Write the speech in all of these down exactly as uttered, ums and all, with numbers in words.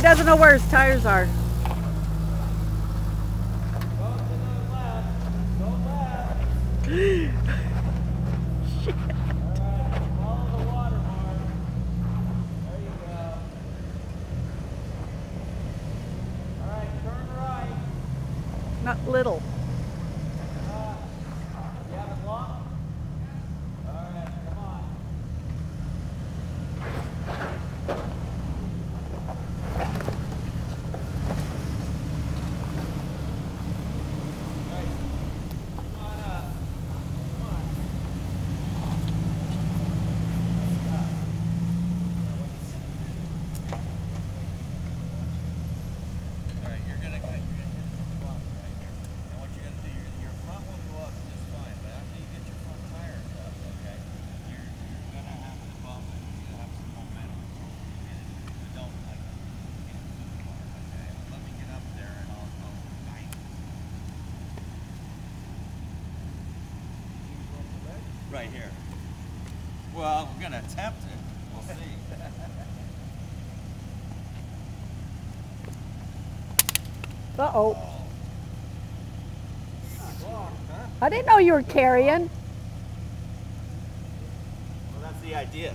doesn't know where his tires are. Go to the left. Go left. Shit. Alright, follow the water mark. There you go. Alright, turn right. Not little. Uh, you have it locked? Alright, come on. Alright, come on up. Come on. Alright, you're gonna, you're gonna hit this bump right here. And what you're gonna do, your, your front will go up just fine, but after you get your front tires up, okay, you're, you're gonna have to bump it. You're gonna have some momentum. And if you don't, like, you can't move the car, okay? Let me get up there and I'll, I'll guide you. Right here. Well, we're gonna attempt it. We'll see. Uh-oh. Oh. I didn't know you were carrying. Well, that's the idea.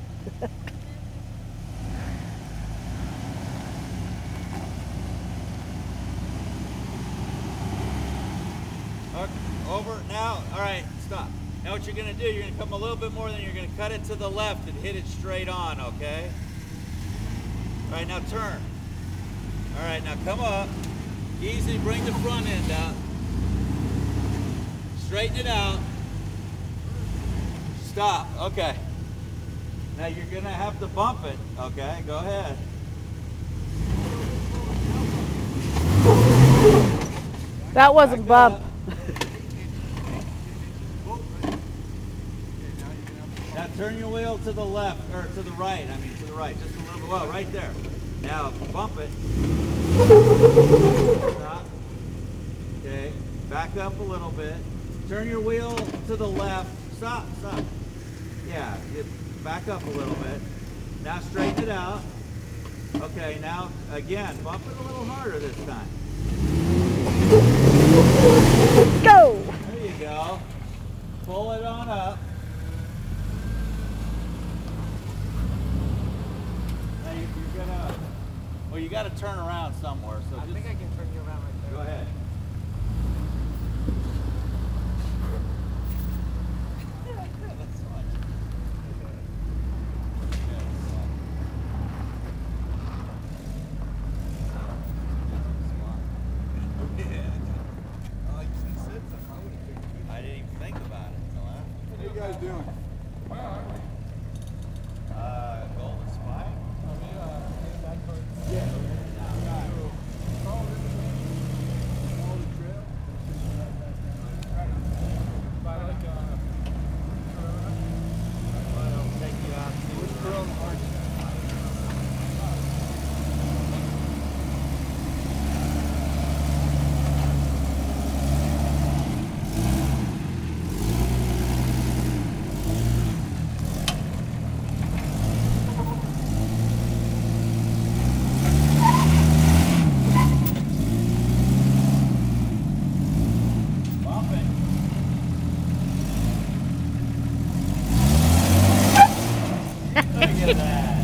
Okay, over now. All right, stop. Now what you're gonna do, you're gonna come a little bit more, then you're gonna cut it to the left and hit it straight on, okay? All right, now turn. All right, now come up. Easy, bring the front end out. Straighten it out. Stop, okay. Now you're gonna have to bump it, okay? Go ahead. That wasn't Back bump. up. Now turn your wheel to the left, or to the right, I mean to the right, just a little bit, well, right there. Now bump it. Stop. Okay, back up a little bit. Turn your wheel to the left. Stop, stop. Yeah, you back up a little bit. Now straighten it out. Okay, now again, bump it a little harder this time. Go! There you go. Pull it on up. Now you, you're gonna, well, you got to turn around somewhere. So I just, think I can turn you around right there. go ahead. That's fine. I didn't even think about it until after. What are you guys doing? Uh, Golden Spike? Yeah. Bump it. Look at that.